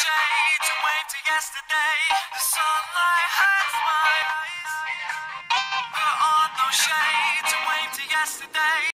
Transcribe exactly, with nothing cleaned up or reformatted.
shades and wave to yesterday. The sunlight hurts my eyes. Put on those shades.